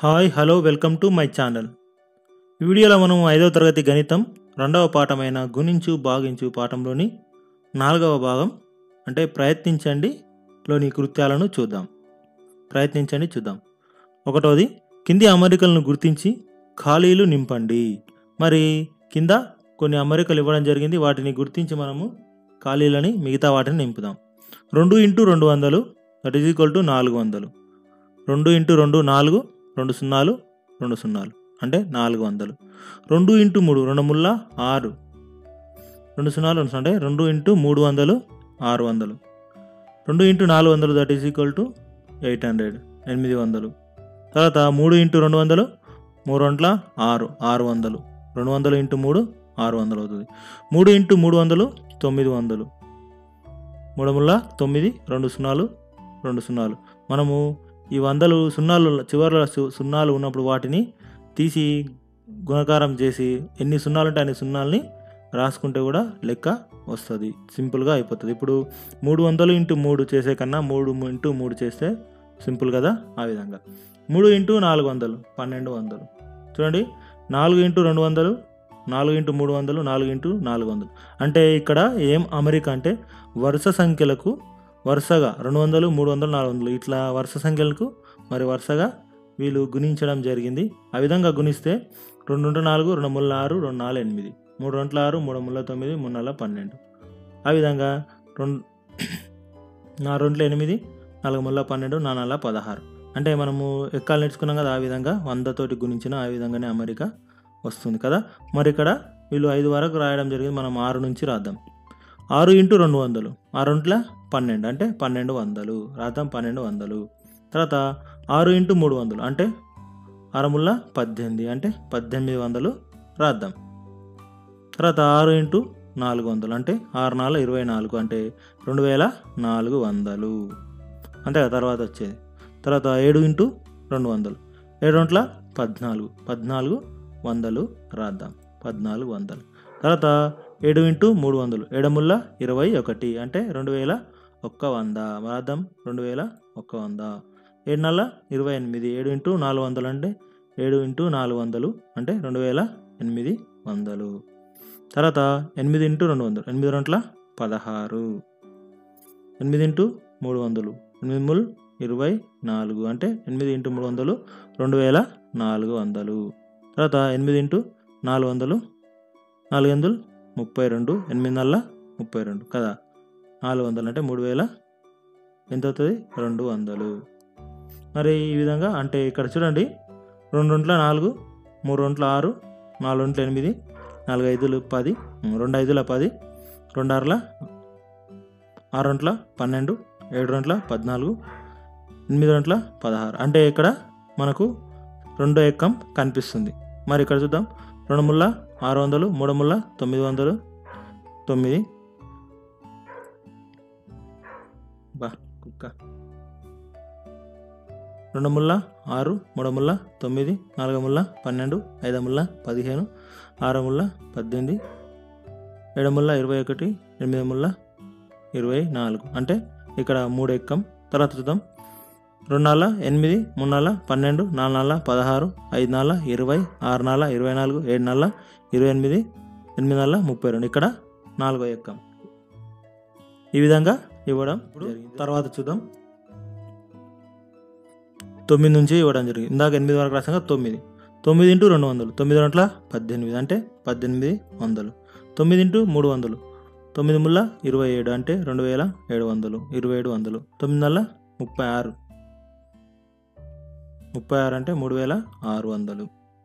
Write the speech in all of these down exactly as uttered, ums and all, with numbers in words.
Hi hello welcome to my channel. ఈ వీడియోలో మనం ఐదవ తరగతి గణితం రెండవ పాఠమైన గుణించు భాగించు పాఠంలోని నాలుగవ భాగం అంటే ప్రయత్నించండి లోని కృత్యాలను చూద్దాం. ప్రయత్నించండి చూద్దాం. ఒకటోది, కింది అమరికలను గుర్తించి ఖాళీలు నింపండి. మరి కింద కొన్ని అమరికలు ఇవ్వడం జరిగింది, వాటిని గుర్తించి మనము ఖాళీలని మిగతా వాటిని నింపుదాం. రెండు ఇంటూ రెండు వందలు దట్ ఈజ్ ఈక్వల్ టు నాలుగు వందలు. రెండు ఇంటూ రెండు నాలుగు, రెండు సున్నాలు రెండు సున్నాలు అంటే నాలుగు వందలు. రెండు ఇంటూ మూడు రెండు ముళ్ళ ఆరు, రెండు సున్నాలు రెండు అంటే రెండు ఇంటూ మూడు వందలు ఆరు వందలు. రెండు ఇంటూ నాలుగు వందలు that is equal to eight hundred ఎనిమిది వందలు. తర్వాత మూడు ఇంటూ రెండు వందలు మూడు వందల ఆరు ఆరు వందలు. రెండు వందలు ఇంటూ మూడు ఆరు వందలు అవుతుంది. మూడు ఇంటూ మూడు వందలు తొమ్మిది వందలు. మూడు ముళ్ళ తొమ్మిది, రెండు సున్నాలు రెండు సున్నాలు. మనము ఈ వందలు సున్నాలు చివరిలో సున్నాలు ఉన్నప్పుడు వాటిని తీసి గుణకారం చేసి ఎన్ని సున్నాలు ఉంటే అన్ని సున్నాల్ని రాసుకుంటే కూడా లెక్క వస్తుంది, సింపుల్గా అయిపోతుంది. ఇప్పుడు మూడు వందలు ఇంటూ మూడు చేసే కన్నా మూడు ఇంటూ మూడు చేస్తే సింపుల్ కదా. ఆ విధంగా మూడు ఇంటూ నాలుగు వందలు పన్నెండు వందలు. చూడండి, నాలుగు ఇంటూ రెండు వందలు నాలుగు ఇంటూ మూడు వందలు నాలుగు ఇంటూ నాలుగు వందలు. అంటే ఇక్కడ ఏం అమరిక అంటే వరుస సంఖ్యలకు వరుసగా రెండు వందలు మూడు వందలు నాలుగు వందలు ఇట్లా వరుస సంఖ్యలకు మరి వరుసగా వీళ్ళు గుణించడం జరిగింది. ఆ విధంగా గుణిస్తే రెండు రెండు నాలుగు, రెండు ముళ్ళ ఆరు, రెండు నాలుగు ఎనిమిది, మూడు రెంట్ల ఆరు, మూడు ముళ్ళ తొమ్మిది, మూడు నాలుగు పన్నెండు. ఆ విధంగా రెండు నా రెంట్ల ఎనిమిది, నాలుగు ముళ్ళ పన్నెండు, నా నాలుగు పదహారు. అంటే మనము ఎక్కాలు నేర్చుకున్నాం కదా, ఆ విధంగా వందతోటి గుణించిన ఆ విధంగానే అమరిక వస్తుంది కదా. మరి ఇక్కడ వీళ్ళు ఐదు వరకు రాయడం జరిగింది, మనం ఆరు నుంచి రాద్దాం. ఆరు ఇంటూ రెండు వందలు ఆరుంట్ల పన్నెండు అంటే పన్నెండు వందలు రాద్దాం, పన్నెండు వందలు. తర్వాత ఆరు ఇంటూ మూడు వందలు అంటే ఆరుముళ్ళ పద్దెనిమిది అంటే పద్దెనిమిది వందలు రాద్దాం. తర్వాత ఆరు ఇంటూ నాలుగు వందలు అంటే ఆరు నాలుగు ఇరవై నాలుగు అంటే రెండు వేల నాలుగు వందలు అంతే కదా. తర్వాత వచ్చేది తర్వాత ఏడు ఇంటూ రెండు వందలు ఏడు రెంట్ల పద్నాలుగు పద్నాలుగు వందలు రాద్దాం, పద్నాలుగు వందలు. తర్వాత ఏడు ఇంటూ మూడు వందలు ఏడుముళ్ళ ఇరవై ఒకటి అంటే రెండు వేల ఒక్క వంద రాద్దాం, రెండు వేల ఒక్క వంద. ఏడు నెల ఇరవై ఎనిమిది ఏడు ఇంటూ నాలుగు వందలు అంటే ఏడు ఇంటూ నాలుగు వందలు అంటే రెండు వేల ఎనిమిది వందలు. తర్వాత ఎనిమిది ఇంటూ రెండు వందలు ఎనిమిది రెంట్ల పదహారు. ఎనిమిది ఇంటూ మూడు వందలు ఎనిమిది మూడు ఇరవై నాలుగు అంటే ఎనిమిది ఇంటూ మూడు వందలు రెండు వేల నాలుగు వందలు. తర్వాత ఎనిమిది ఇంటూ నాలుగు వందలు నాలుగు వందలు ముప్పై రెండు, ఎనిమిది నెలల ముప్పై రెండు కదా. నాలుగు వందలు అంటే మూడు వేల ఎంత అవుతుంది, రెండు వందలు. మరి ఈ విధంగా అంటే ఇక్కడ చూడండి, రెండు రెంట్ల నాలుగు, మూడు రెంట్ల ఆరు, నాలుగు రెంట్ల ఎనిమిది, నాలుగు ఐదులు పది, రెండు ఐదుల పది, రెండు ఆరుల ఆరు రెంట్ల పన్నెండు, ఏడు రెంట్ల పద్నాలుగు, ఎనిమిది రెంట్ల పదహారు. అంటే ఇక్కడ మనకు రెండో ఎక్కం కనిపిస్తుంది. మరి ఇక్కడ చూద్దాం, రెండు ముళ్ళ ఆరు వందలు, మూడు ముళ్ళ తొమ్మిది వందలు తొమ్మిది బా కుక్క రెండు ముళ్ళ ఆరు, మూడు ముళ్ళ తొమ్మిది, నాలుగు ముళ్ళ పన్నెండు, ఐదు ముళ్ళ పదిహేను, ఆరు ముళ్ళ పద్దెనిమిది, ఏడు ముళ్ళ ఇరవై ఒకటి, ఎనిమిది ముళ్ళ ఇరవై నాలుగు అంటే ఇక్కడ మూడు ఎక్కం. తర్వాత చూద్దాం, రెండు నాలుగు ఎనిమిది, మూడు నాలుగు పన్నెండు, నాలుగు నాలుగు పదహారు, ఐదు నాలుగు ఇరవై, ఆరు నాలుగు ఇరవై నాలుగు, ఏడు నాలుగు ఇరవై ఎనిమిది, ఎనిమిది నాలుగు ముప్పై రెండు ఇక్కడ నాలుగో ఎక్కం. ఈ విధంగా ఇవ్వడం జరిగింది. తర్వాత చూద్దాం, తొమ్మిది నుంచి ఇవ్వడం జరిగింది. ఇందాక ఎనిమిది వరకు రాసాక తొమ్మిది తొమ్మిది ఇంటూ రెండు వందలు తొమ్మిది రెంట్ల పద్దెనిమిది అంటే పద్దెనిమిది వందలు. తొమ్మిది ఇంటూ మూడు వందలు తొమ్మిది ముళ్ళ ఇరవై ఏడు అంటే రెండు వేల ఏడు వందలు ఇరవై ఏడు వందలు. తొమ్మిది నెలల ముప్పై ఆరు ముప్పై ఆరు అంటే మూడు వేల ఆరు వందలు.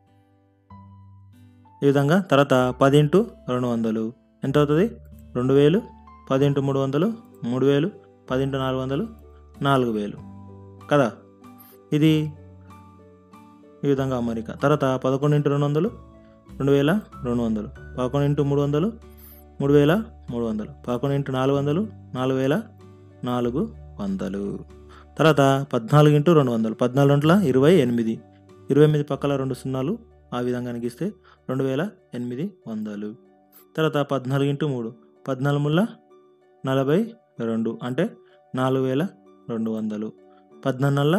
ఈ విధంగా తర్వాత పది ఇంటూ రెండు వందలు ఎంత అవుతుంది, రెండు వేలు. పది ఇంటూ మూడు వందలు మూడు వేలు. పది ఇంటూ నాలుగు వందలు నాలుగు వేలు కదా. ఇది ఈ విధంగా అమరిక. తర్వాత పదకొండు ఇంటూ రెండు వందలు రెండు వేల రెండు వందలు. పదకొండు ఇంటూ మూడు వందలు మూడు వేల మూడు వందలు. పదకొండు ఇంటూ నాలుగు వందలు నాలుగు వేల నాలుగు వందలు. తర్వాత పద్నాలుగు ఇంటూ రెండు వందలు పద్నాలుగు రెంట్ల ఇరవై ఎనిమిది ఇరవై ఎనిమిది పక్కల రెండు సున్నాలు ఆ విధంగా గీస్తే రెండు వేల ఎనిమిది వందలు. తర్వాత పద్నాలుగు ఇంటూ మూడు పద్నాలుగు ముళ్ళ నలభై రెండు అంటే నాలుగు వేల రెండు వందలు. పద్నాలుగు నెలల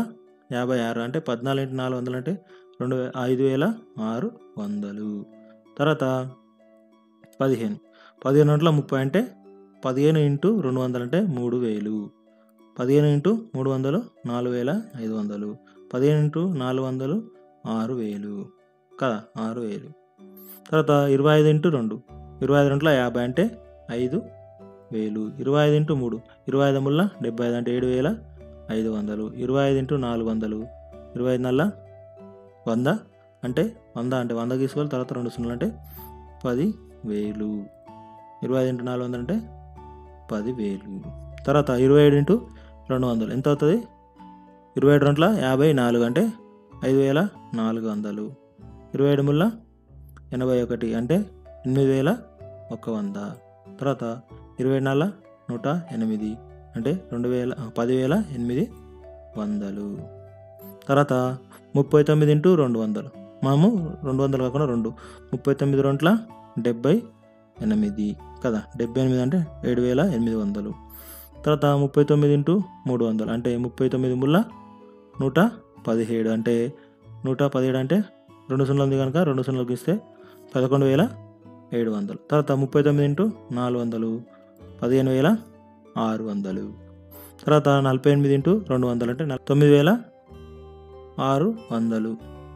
యాభై ఆరు అంటే పద్నాలుగు ఇంటూ నాలుగు వందలు అంటే రెండు వే ఐదు వేల ఆరు వందలు. తర్వాత పదిహేను పదిహేను వందల ముప్పై అంటే పదిహేను ఇంటూ రెండు వందలు అంటే మూడు వేలు. పదిహేను ఇంటూ మూడు వందలు నాలుగు వేల ఐదు వందలు. పదిహేను ఇంటూ నాలుగు వందలు ఆరు వేలు కదా, ఆరు వేలు. తర్వాత ఇరవై ఐదు ఇంటూ రెండు ఇరవై ఐదు రెండుల యాభై అంటే ఐదు వేలు. ఇరవై ఐదు ఇంటూ మూడు ఇరవై ఐదు ముళ్ళ డెబ్బై ఐదు అంటే ఏడు వేల ఐదు వందలు. ఇరవై ఐదు ఇంటూ నాలుగు వందలు ఇరవై ఐదు నల్ల వంద అంటే వంద అంటే వంద తీసుకోవాలి. తర్వాత రెండు సున్నాలు అంటే పది వేలు. ఇరవై ఐదు ఇంటూ నాలుగు వందలు అంటే పది వేలు. తర్వాత ఇరవై ఏడు ఇంటూ రెండు వందలు ఎంత అవుతుంది? ఇరవై ఏడు రెండుల యాభై నాలుగు అంటే ఐదు వేల నాలుగు వందలు. ఇరవై ఏడు ముళ్ళ ఎనభై ఒకటి అంటే ఎనిమిది వేల ఒక వంద. తర్వాత ఇరవై నాలుగు నూట ఎనిమిది అంటే రెండు వేల పదివేల ఎనిమిది వందలు. తర్వాత ముప్పై తొమ్మిది ఇంటూ రెండు వందలు మనము రెండు వందలు కాకుండా రెండు ముప్పై తొమ్మిది రెండుల డెబ్బై ఎనిమిది కదా, డెబ్బై ఎనిమిది అంటే ఏడు వేల ఎనిమిది వందలు. తర్వాత ముప్పై తొమ్మిది ఇంటూ మూడు వందలు అంటే ముప్పై తొమ్మిది ముళ్ళ నూట పదిహేడు అంటే నూట పదిహేడు అంటే రెండు సున్నాలు ఉంది కనుక రెండు సున్నాలు ఇస్తే పదకొండు వేల ఏడు వందలు. తర్వాత ముప్పై తొమ్మిది ఇంటూ నాలుగు వందలు పదిహేను వేల ఆరు వందలు. తర్వాత నలభై ఎనిమిది ఇంటూ రెండు వందలు అంటే తొమ్మిది వేల ఆరు వందలు.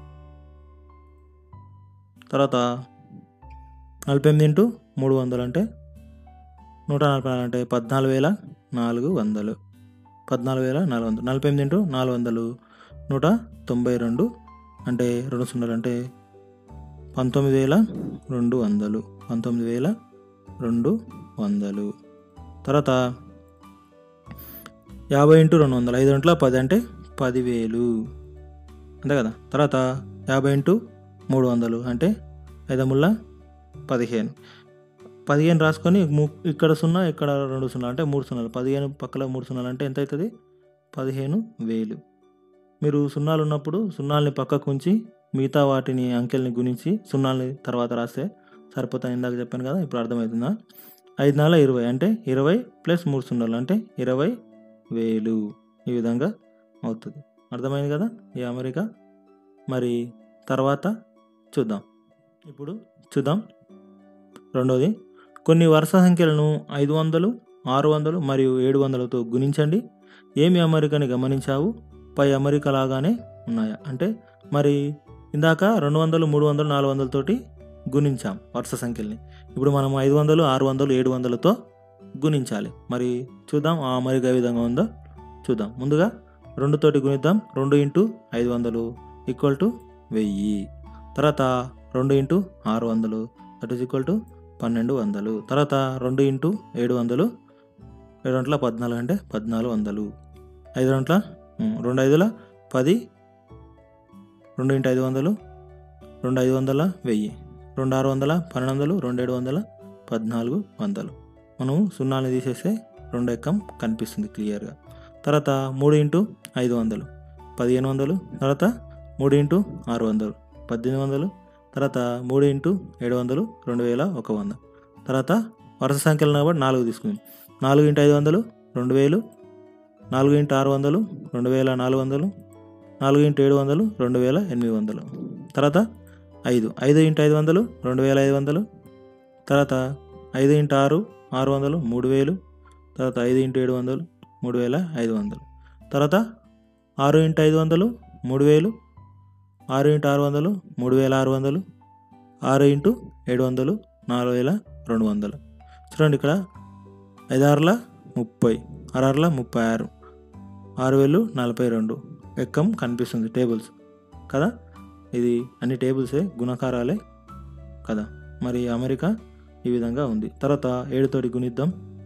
తర్వాత నలభై ఎనిమిది ఇంటూ మూడు వందలు అంటే నూట నలభై నాలుగు అంటే పద్నాలుగు వేల నాలుగు వందలు. పద్నాలుగు వేల నాలుగు వందలు. నలభై ఎనిమిది ఇంటూ నాలుగు వందలు నూట తొంభై రెండు అంటే రెండు సున్నాలు అంటే పంతొమ్మిది వేల రెండు వందలు. పంతొమ్మిది వేల రెండు వందలు. తర్వాత యాభై ఇంటూ రెండు వందలు ఐదు గంటల పది అంటే పదివేలు అంతే కదా. తర్వాత యాభై ఇంటూ మూడు వందలు అంటే ఐదు ముళ్ళ పదిహేను. పదిహేను రాసుకొని ఇక్కడ సున్నా ఇక్కడ రెండు సున్నా అంటే మూడు సున్నాలు. పదిహేను పక్కల మూడు సున్నాలు అంటే ఎంత అవుతుంది? పదిహేను వేలు. మీరు సున్నాలు ఉన్నప్పుడు సున్నాల్ని పక్కకు ఉంచి మిగతా వాటిని అంకెల్ని గుణించి సున్నాల్ని తర్వాత రాస్తే సరిపోతాయి. ఇందాక చెప్పాను కదా, ఇప్పుడు అర్థమవుతుందా? ఐదు నాలుగు ఇరవై అంటే ఇరవై ప్లస్ మూడు సున్నాలు అంటే ఇరవై వేలు. ఈ విధంగా అవుతుంది. అర్థమైంది కదా ఈ అమరిక. మరి తర్వాత చూద్దాం. ఇప్పుడు చూద్దాం రెండోది. కొన్ని వరుస సంఖ్యలను ఐదు వందలు ఆరు వందలు మరియు ఏడు వందలతో గుణించండి. ఏమి అమరికని గమనించావు? పై అమరిక లాగానే ఉన్నాయా? అంటే మరి ఇందాక రెండు వందలు మూడు వందలు నాలుగు వందలతోటి గుణించాం వరుస సంఖ్యల్ని. ఇప్పుడు మనం ఐదు వందలు ఆరు వందలు ఏడు వందలతో గుణించాలి. మరి చూద్దాం ఆ అమరిక ఏ విధంగా ఉందో చూద్దాం. ముందుగా రెండుతోటి గుణిద్దాం. రెండు ఇంటూ ఐదు వందలు ఈక్వల్ టు వెయ్యి. తర్వాత రెండు ఇంటూ ఆరు వందలు దట్ ఈస్ ఈక్వల్ టు పన్నెండు వందలు. తర్వాత రెండు ఇంటూ ఏడు వందలు ఏడు గంటల పద్నాలుగు అంటే పద్నాలుగు వందలు. ఐదు గంటల రెండు ఐదుల పది. రెండు ఇంటూ ఐదు వందలు రెండు ఐదు వందల వెయ్యి. రెండు ఆరు వందల పన్నెండు వందలు. రెండు ఏడు వందల పద్నాలుగు వందలు. మనం సున్నాని తీసేస్తే రెండు ఎక్కం కనిపిస్తుంది క్లియర్గా. తర్వాత మూడు ఇంటూ ఐదు వందలు పదిహేను వందలు. తర్వాత మూడు ఇంటూ ఆరు వందలు పద్దెనిమిది వందలు. తర్వాత మూడు ఇంటూ ఏడు వందలు రెండు వేల ఒక వంద. తర్వాత వరుస సంఖ్యలు కాబట్టి నాలుగు తీసుకుంది. నాలుగు ఇంటూ ఐదు వందలు రెండు వేలు. నాలుగు ఇంటూ ఆరు వందలు రెండు వేల నాలుగు వందలు. నాలుగు ఇంటూ ఏడు వందలు రెండు వేల ఎనిమిది వందలు. తర్వాత ఐదు ఐదు ఇంటూ ఐదు వందలు రెండు వేల ఐదు వందలు. తర్వాత ఐదు ఇంటూ ఆరు ఆరు వందలు మూడు వేలు. తర్వాత ఐదు ఇంటూ ఏడు వందలు మూడు వేల ఐదు వందలు. తర్వాత ఆరు ఇంటూ ఐదు వందలు మూడు వేలు. ఆరు ఇంటూ ఆరు వందలు మూడు వేల ఆరు వందలు. ఆరు ఇంటూ ఏడు వందలు నాలుగు వేల రెండు వందలు. చూడండి ఇక్కడ ఐదు ఆరుల ముప్పై ఆరు ఆరుల ముప్పై ఆరు ఆరు వేలు నలభై రెండు ఎక్కం కనిపిస్తుంది టేబుల్స్ కదా. ఇది అన్ని టేబుల్సే గుణకారాలే కదా. మరి అమెరికా ఈ విధంగా ఉంది. తర్వాత ఏడుతోటి గుణిద్దాం.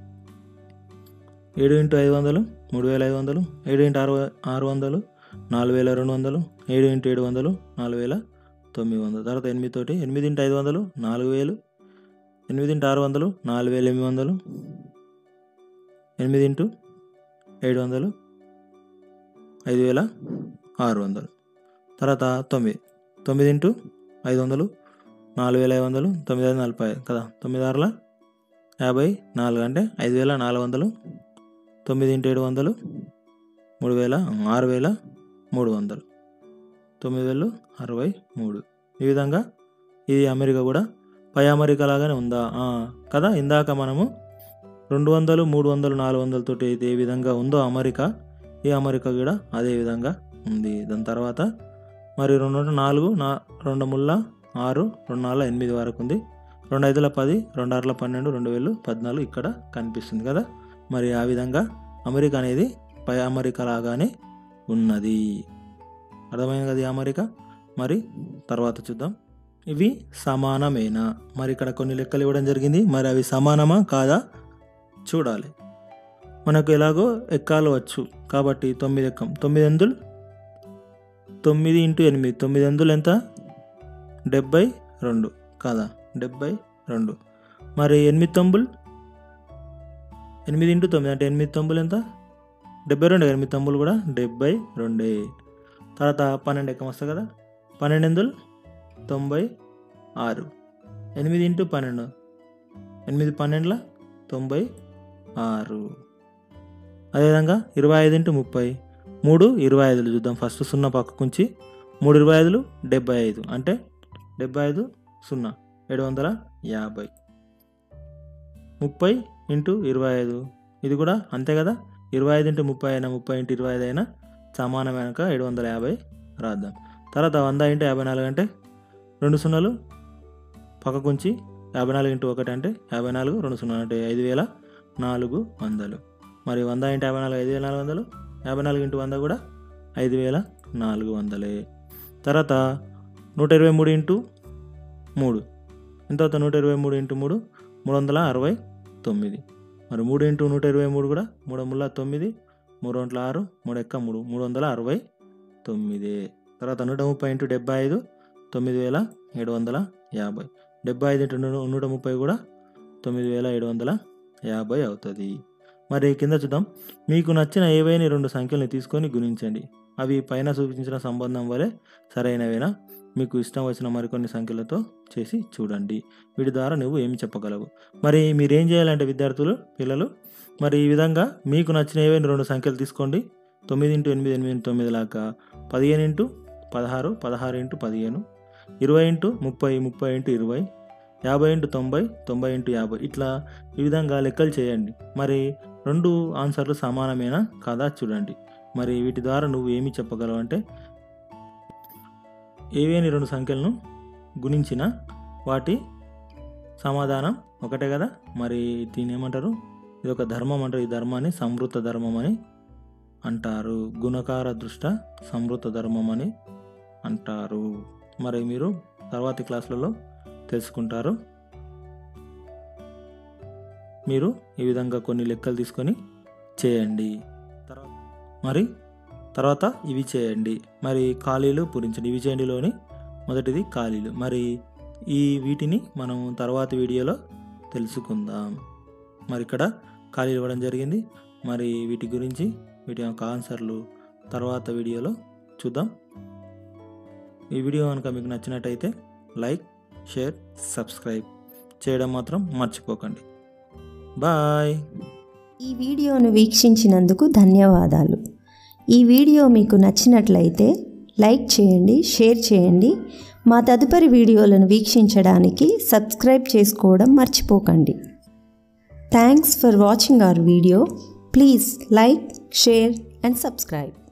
ఏడు ఇంటూ ఐదు వందలు మూడు వేల ఐదు వందలు. ఏడు ఇంటూ ఆరు ఆరు వందలు నాలుగు వేల రెండు వందలు. ఏడు ఇంటూ ఏడు వందలు నాలుగు వేల తొమ్మిది వందలు. తర్వాత ఎనిమిది తోటి ఎనిమిది ఇంటూ ఐదు వందలు నాలుగు వేలు. ఎనిమిది ఇంటూ ఆరు వందలు నాలుగు వేల ఎనిమిది వందలు. ఎనిమిది ఇంటూ ఏడు వందలు ఐదు వేల ఆరు వందలు. తర్వాత తొమ్మిది తొమ్మిది ఇంటూ ఐదు వందలు నాలుగు వేల ఐదు వందలు. తొమ్మిది ఐదు నలభై ఐదు కదా. తొమ్మిది ఆరుల యాభై నాలుగు అంటే ఐదు వేల నాలుగు వందలు. తొమ్మిది ఇంటూ ఏడు వందలు మూడు వేల ఆరు వేల మూడు వందలు, తొమ్మిది వేలు అరవై మూడు. ఈ విధంగా ఇది అమెరికా కూడా పై అమెరికా లాగానే ఉందా కదా. ఇందాక మనము రెండు వందలు మూడు వందలు నాలుగు వందలతోటి అయితే ఏ విధంగా ఉందో అమెరికా, ఈ అమెరికా కూడా అదే విధంగా ఉంది. దాని తర్వాత మరి రెండు నాలుగు నా రెండు ముళ్ళ ఆరు, రెండు నాలుగు ఎనిమిది వరకు ఉంది. రెండు ఐదుల పది, రెండు ఆరుల పన్నెండు, రెండు వేలు పద్నాలుగు ఇక్కడ కనిపిస్తుంది కదా. మరి ఆ విధంగా అమెరికా అనేది పై అమెరికా లాగానే ఉన్నది. అర్థమైంది కదా అమెరికా. మరి తర్వాత చూద్దాం, ఇవి సమానమేనా. మరి ఇక్కడ కొన్ని లెక్కలు ఇవ్వడం జరిగింది, మరి అవి సమానమా కాదా చూడాలి. మనకు ఎలాగో ఎక్కాలు వచ్చు కాబట్టి తొమ్మిది ఎక్కం. తొమ్మిది ఎందులు తొమ్మిది ఇంటూ ఎనిమిది, తొమ్మిది ఎందులు ఎంత? డెబ్బై రెండు కాదా, డెబ్బై రెండు. మరి ఎనిమిది తొంబులు, ఎనిమిది ఇంటూ తొమ్మిది అంటే ఎనిమిది తొంబులు ఎంత? డెబ్బై రెండు. ఎనిమిది తొంబులు కూడా డెబ్బై రెండే. తర్వాత పన్నెండు ఎక్కం వస్తుంది కదా, పన్నెండు ఎందులు తొంభై ఆరు. ఎనిమిది ఇంటూ పన్నెండు, ఎనిమిది పన్నెండుల తొంభై ఆరు. అదేవిధంగా ఇరవై ఐదు ఇంటూ ముప్పై, మూడు ఇరవై ఐదులు చూద్దాం. ఫస్ట్ సున్నా పక్కకుంచి మూడు ఇరవై ఐదులు డెబ్బై ఐదు అంటే డెబ్బై ఐదు సున్నా ఏడు వందల యాభై. ముప్పై ఇంటూ ఇరవై ఐదు ఇది కూడా అంతే కదా. ఇరవై ఐదు ఇంటూ ముప్పై అయినా ముప్పై ఇంటూ ఇరవై ఐదు అయినా సమానమైనక ఏడు వందల యాభై రాద్దాం. తర్వాత వంద ఇంటూ యాభై నాలుగు అంటే రెండు సున్నాలు పక్కకుంచి యాభై నాలుగు ఇంటూ ఒకటి అంటే యాభై నాలుగు, రెండు సున్నాలు అంటే ఐదు వేల నాలుగు వందలు. మరి వంద ఇంటూ యాభై నాలుగు ఐదు వేల నాలుగు వందలు, యాభై నాలుగు ఇంటూ వంద కూడా ఐదు వేల నాలుగు వందలే. తర్వాత నూట ఇరవై మూడు ఇంటూ మూడు ఎంత అవుతుంది? నూట ఇరవై మూడు ఇంటూ మూడు మూడు వందల అరవై తొమ్మిది. మరి మూడు ఇంటూ నూట ఇరవై మూడు కూడా మూడు ముళ్ళ తొమ్మిది, మూడు వందల ఆరు, మూడు ఎక్క మూడు, మూడు వందల అరవై తొమ్మిది. తర్వాత నూట ముప్పై ఇంటూ డెబ్బై ఐదు తొమ్మిది వేల ఏడు వందల యాభై. డెబ్బై ఐదు ఇంటూ నూట ముప్పై కూడా తొమ్మిది వేల ఏడు వందల యాభై అవుతుంది. మరి కింద చూద్దాం, మీకు నచ్చిన ఏవైనా రెండు సంఖ్యలను తీసుకొని గుణించండి. అవి పైన చూపించిన సంబంధం వలె సరైనవేనా? మీకు ఇష్టం వచ్చిన మరికొన్ని సంఖ్యలతో చేసి చూడండి. వీటి ద్వారా నువ్వు ఏమి చెప్పగలవు? మరి మీరేం చేయాలంటే విద్యార్థులు పిల్లలు మరి ఈ విధంగా మీకు నచ్చిన ఏవైనా రెండు సంఖ్యలు తీసుకోండి. తొమ్మిది ఇంటూ ఎనిమిది, ఎనిమిది ఇంటూ తొమ్మిది లాగా, పదిహేను ఇంటూ పదహారు, పదహారు ఇంటూ పదిహేను, ఇరవై ఇంటూ ముప్పై, ముప్పై ఇంటూ ఇరవై, యాభై ఇంటూ తొంభై, తొంభై ఇంటూ యాభై, ఇట్లా ఈ విధంగా లెక్కలు చేయండి. మరి రెండు ఆన్సర్లు సమానమేనా కాదా చూడండి. మరి వీటి ద్వారా నువ్వు ఏమి చెప్పగలవు అంటే ఏవేని రెండు సంఖ్యలను గుణించిన వాటి సమాధానం ఒకటే కదా. మరి దీన్ని ఏమంటారు? ఇది ఒక ధర్మం అంటారు. ఈ ధర్మాన్ని సంవృత ధర్మం అని అంటారు. గుణకార దృష్ట సంవృత ధర్మం అని అంటారు. మరి మీరు తర్వాతి క్లాసులలో తెలుసుకుంటారు. మీరు ఈ విధంగా కొన్ని లెక్కలు తీసుకొని చేయండి. తర్వాత మరి తర్వాత ఇవి చేయండి. మరి ఖాళీలు పూరించండి. ఇవి చేయండిలోని మొదటిది ఖాళీలు. మరి ఈ వీటిని మనం తర్వాతి వీడియోలో తెలుసుకుందాం. మరి ఇక్కడ ఖాళీలు ఇవ్వడం జరిగింది. మరి వీటి గురించి వీటి యొక్క ఆన్సర్లు తర్వాత వీడియోలో చూద్దాం. ఈ వీడియో కనుక మీకు నచ్చినట్టయితే లైక్, షేర్, సబ్స్క్రైబ్ చేయడం మాత్రం మర్చిపోకండి. బాయ్. ఈ వీడియోను వీక్షించినందుకు ధన్యవాదాలు. ఈ వీడియో మీకు నచ్చినట్లయితే లైక్ చేయండి, షేర్ చేయండి. మా తదుపరి వీడియోలను వీక్షించడానికి సబ్స్క్రైబ్ చేసుకోవడం మర్చిపోకండి. Thanks for watching our video. Please like, share and subscribe.